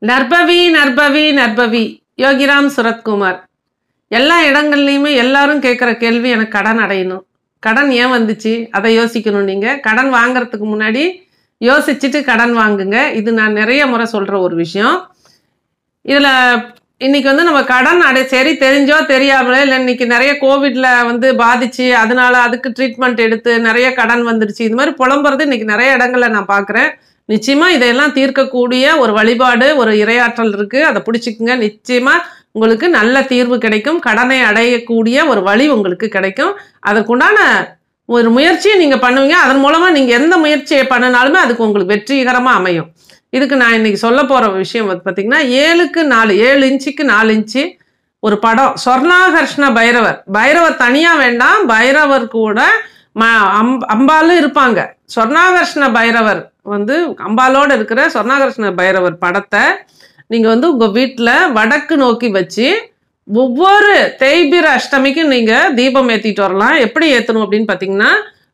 narpavi narpavi narpavi Yogiram Suratkumar. எல்லா இடங்கள்லையுமே எல்லாரும் கேட்குற கேள்வி, எனக்கு கடன் அடையணும். கடன் ஏன் வந்துச்சு அதை யோசிக்கணும். நீங்கள் கடன் வாங்குறதுக்கு முன்னாடி யோசிச்சுட்டு கடன் வாங்குங்க. இது நான் நிறைய முறை சொல்கிற ஒரு விஷயம். இதில் இன்னைக்கு நம்ம கடன் சரி தெரிஞ்சோ தெரியாமலே இல்லை, இன்னைக்கு நிறைய கோவிட்ல பாதிச்சு அதனால அதுக்கு ட்ரீட்மெண்ட் எடுத்து நிறைய கடன் வந்துடுச்சு. இது மாதிரி புலம்புறது இன்னைக்கு நிறைய இடங்கள்ல நான் பார்க்குறேன். நிச்சயமா இதையெல்லாம் தீர்க்கக்கூடிய ஒரு வழிபாடு, ஒரு இறையாற்றல் இருக்கு. அதை பிடிச்சிக்குங்க. நிச்சயமா உங்களுக்கு நல்ல தீர்வு கிடைக்கும். கடனை அடையக்கூடிய ஒரு வழி உங்களுக்கு கிடைக்கும். அதற்குண்டான ஒரு முயற்சியை நீங்க பண்ணுவீங்க. அதன் மூலமா நீங்க எந்த முயற்சியை பண்ணினாலுமே அதுக்கு உங்களுக்கு வெற்றிகரமா அமையும். இதுக்கு நான் இன்னைக்கு சொல்ல போற விஷயம் பார்த்தீங்கன்னா, 7 இன்ச்சுக்கு 4 இன்ச்சு ஒரு படம். சொர்ணாகர்ஷ்ண பைரவர். பைரவர் தனியா வேண்டாம், பைரவர் கூட அம்பாலும் இருப்பாங்க. சொர்ணாகர்ஷ்ண பைரவர் அம்பாலோட இருக்கிற சொர்ணாகர்ஷ்ண பைரவர் படத்தை நீங்க உங்க வீட்டுல வடக்கு நோக்கி வச்சு ஒவ்வொரு தேய்பிர அஷ்டமிக்கும் நீங்க தீபம் ஏத்திட்டு வரலாம். எப்படி ஏத்தணும் அப்படின்னு பாத்தீங்கன்னா,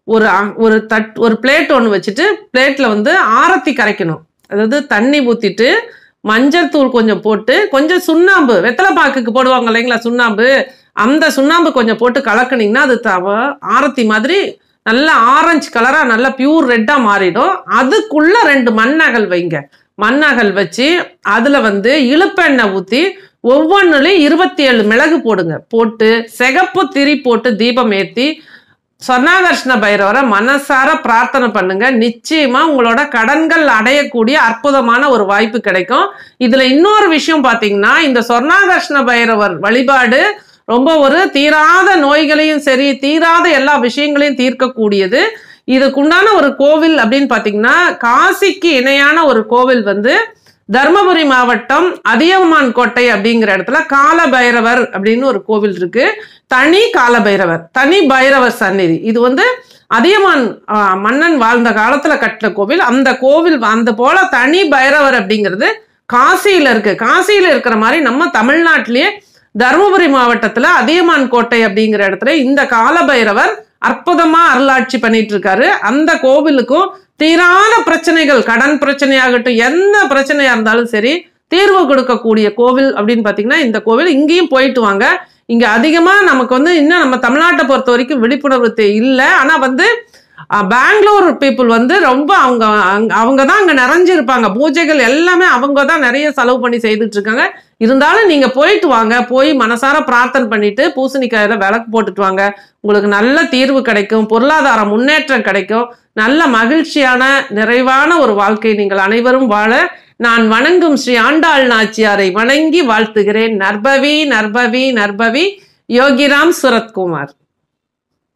ஒரு பிளேட் ஒன்று வச்சுட்டு பிளேட்ல ஆரத்தி கரைக்கணும். அதாவது தண்ணி ஊத்திட்டு மஞ்சள் தூள் கொஞ்சம் போட்டு கொஞ்சம் சுண்ணாம்பு, வெத்தலை பாக்குக்கு போடுவாங்க இல்லைங்களா சுண்ணாம்பு, அந்த சுண்ணாம்பு கொஞ்சம் போட்டு கலக்குனீங்கன்னா அது ஆரத்தி மாதிரி நல்ல ஆரஞ்சு கலரா நல்ல பியூர் ரெட்டா மாறிடும். அதுக்குள்ள 2 மண்ணகல் வைங்க. மண்ணகல் வச்சு அதுல இழுப்பெண்ணெய் ஊத்தி ஒவ்வொன்றுலையும் 27 மிளகு போடுங்க. போட்டு சிகப்பு திரி போட்டு தீபம் ஏத்தி சொர்ணாகர்ஷ்ண பைரவரை மனசார பிரார்த்தனை பண்ணுங்க. நிச்சயமா உங்களோட கடன்கள் அடையக்கூடிய அற்புதமான ஒரு வாய்ப்பு கிடைக்கும். இதுல இன்னொரு விஷயம் பாத்தீங்கன்னா, இந்த சொர்ணாகர்ஷ்ண பைரவர் வழிபாடு ரொம்ப ஒரு தீராத நோய்களையும் சரி, தீராத எல்லா விஷயங்களையும் தீர்க்கக்கூடியது. இதுக்குண்டான ஒரு கோவில் அப்படின்னு பாத்தீங்கன்னா, காசிக்கு இணையான ஒரு கோவில் தர்மபுரி மாவட்டம் அதியமான் கோட்டை அப்படிங்கிற இடத்துல கால பைரவர் அப்படின்னு ஒரு கோவில் இருக்கு. தனி கால பைரவர், தனி பைரவர் சந்நிதி. இது அதியமான் மன்னன் வாழ்ந்த காலத்துல கட்டின கோவில். அந்த கோவில் அந்த போல தனி பைரவர் அப்படிங்கிறது காசியில இருக்கு. காசியில இருக்கிற மாதிரி நம்ம தமிழ்நாட்டிலேயே தர்மபுரி மாவட்டத்துல அதியமான் கோட்டை அப்படிங்கிற இடத்துல இந்த கால பைரவர் அற்புதமா அருளாட்சி பண்ணிட்டு இருக்காரு. அந்த கோவிலுக்கும் தீராத பிரச்சனைகள், கடன் பிரச்சனையாகட்டும், எந்த பிரச்சனையா இருந்தாலும் சரி தீர்வு கொடுக்கக்கூடிய கோவில் அப்படின்னு பாத்தீங்கன்னா இந்த கோவில். இங்கேயும் போயிட்டு வாங்க. இங்க அதிகமா நமக்கு இன்னும் நம்ம தமிழ்நாட்டை பொறுத்த வரைக்கும் விழிப்புணர்வு இல்லை. ஆனா பெங்களூர் பீப்புள் ரொம்ப அவங்க தான் அங்க நிறைஞ்சிருப்பாங்க. பூஜைகள் எல்லாமே அவங்க தான் நிறைய செலவு பண்ணி செய்துட்டு இருக்காங்க. இருந்தாலும் நீங்க போயிட்டு வாங்க. போய் மனசார பிரார்த்தனை பண்ணிட்டு பூசணிக்காயில விளக்கு போட்டுட்டு வாங்க. உங்களுக்கு நல்ல தீர்வு கிடைக்கும், பொருளாதார முன்னேற்றம் கிடைக்கும், நல்ல மகிழ்ச்சியான நிறைவான ஒரு வாழ்க்கை நீங்கள் அனைவரும் வாழ நான் வணங்கும் ஸ்ரீ ஆண்டாள் நாச்சியாரை வணங்கி வாழ்த்துகிறேன். நர்பவி நர்பவி நர்பவி யோகிராம் சுரத்குமார்.